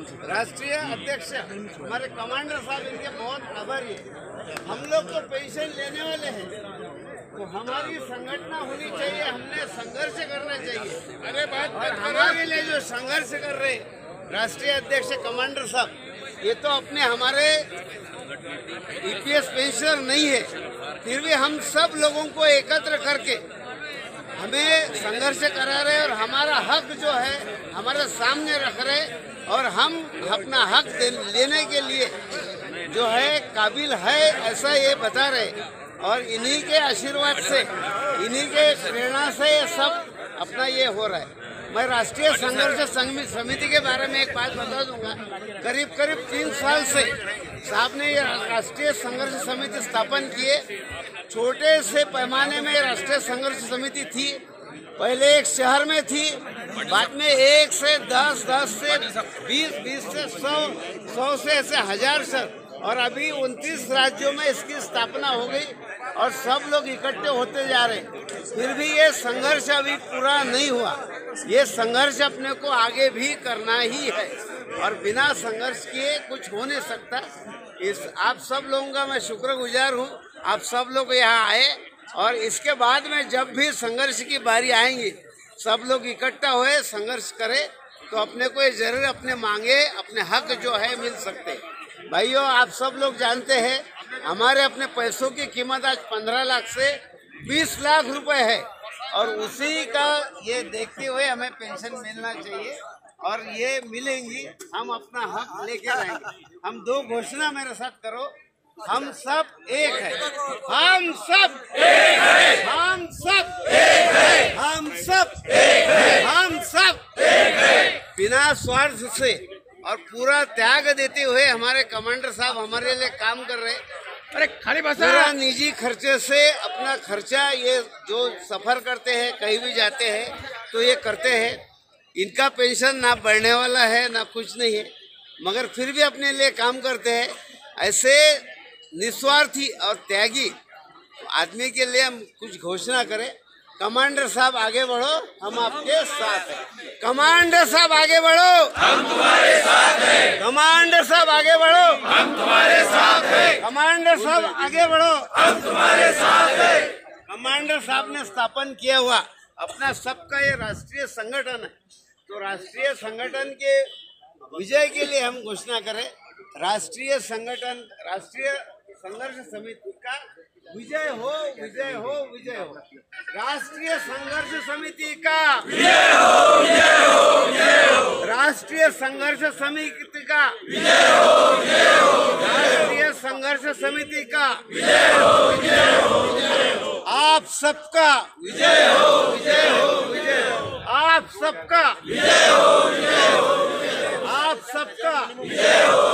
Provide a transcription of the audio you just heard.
राष्ट्रीय अध्यक्ष हमारे कमांडर साहब इनके बहुत आभारी है। हम लोग तो पेंशन लेने वाले हैं, तो हमारी संगठन होनी चाहिए, हमने संघर्ष करना चाहिए। अरे बात और हमारे लिए जो संघर्ष कर रहे राष्ट्रीय अध्यक्ष कमांडर साहब, ये तो अपने हमारे ईपीएस पेंशनर नहीं है, फिर भी हम सब लोगों को एकत्र करके हमें संघर्ष करा रहे और हमारा हक जो है हमारे सामने रख रहे और हम अपना हक लेने के लिए जो है काबिल है ऐसा ये बता रहे। और इन्हीं के आशीर्वाद से, इन्हीं के प्रेरणा से ये सब अपना ये हो रहा है। मैं राष्ट्रीय संघर्ष समिति के बारे में एक बात बता दूंगा। करीब 3 साल से साहब ने ये राष्ट्रीय संघर्ष समिति स्थापन किए। छोटे से पैमाने में राष्ट्रीय संघर्ष समिति थी, पहले एक शहर में थी, बाद में 1 से 10, 10 से 20, 20 से 100, 100 से ऐसे 1000 शहर, और अभी 29 राज्यों में इसकी स्थापना हो गई और सब लोग इकट्ठे होते जा रहे। फिर भी ये संघर्ष अभी पूरा नहीं हुआ। ये संघर्ष अपने को आगे भी करना ही है और बिना संघर्ष किए कुछ हो नहीं सकता। इस आप सब लोगों का मैं शुक्रगुजार हूँ, आप सब लोग यहाँ आए और इसके बाद में जब भी संघर्ष की बारी आएंगी सब लोग इकट्ठा हुए संघर्ष करें तो अपने को ये जरूर अपने मांगे, अपने हक जो है मिल सकते हैं। भाइयों, आप सब लोग जानते हैं हमारे अपने पैसों की कीमत आज 15 लाख से 20 लाख रुपए है और उसी का ये देखते हुए हमें पेंशन मिलना चाहिए और ये मिलेंगी, हम अपना हक लेके आएंगे। हम 2 घोषणा मेरे साथ करो। हम सब एक है, हम सब एक है, हम सब एक है, हम सब एक है, हम सब एक है। बिना स्वार्थ से और पूरा त्याग देते हुए हमारे कमांडर साहब हमारे लिए काम कर रहे। अरे खाली बसा पूरा निजी खर्चे से अपना खर्चा, ये जो सफर करते हैं कहीं भी जाते हैं तो ये करते हैं। इनका पेंशन ना बढ़ने वाला है ना कुछ नहीं है, मगर फिर भी अपने लिए काम करते हैं। ऐसे निस्वार्थी और त्यागी आदमी के लिए हम कुछ घोषणा करें। कमांडर साहब आगे बढ़ो, हम आपके साथ हैं। कमांडर साहब आगे बढ़ो, हम तुम्हारे साथ हैं। कमांडर साहब आगे बढ़ो, हम तुम्हारे साथ हैं। कमांडर साहब आगे बढ़ो, हम तुम्हारे साथ हैं। कमांडर साहब ने स्थापन किया हुआ अपना सबका ये राष्ट्रीय संगठन है, तो राष्ट्रीय संगठन के विजय के लिए हम घोषणा करें। राष्ट्रीय संघर्ष समिति का विजय हो, विजय हो, विजय हो। राष्ट्रीय संघर्ष समिति का विजय हो, विजय हो, विजय हो। राष्ट्रीय संघर्ष समिति का विजय हो, विजय हो। राष्ट्रीय संघर्ष समिति का विजय हो, विजय हो, विजय हो। आप सबका विजय हो, विजय हो, विजय हो। आप सबका विजय हो, विजय हो, विजय हो। आप सबका विजय हो,